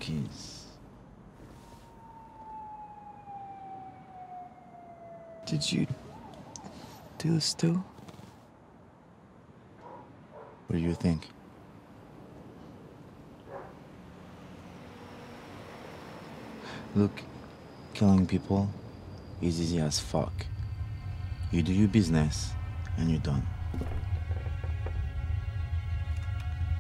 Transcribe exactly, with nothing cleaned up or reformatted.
monkeys. Did you do this too? What do you think? Look, killing people is easy as fuck. You do your business and you're done.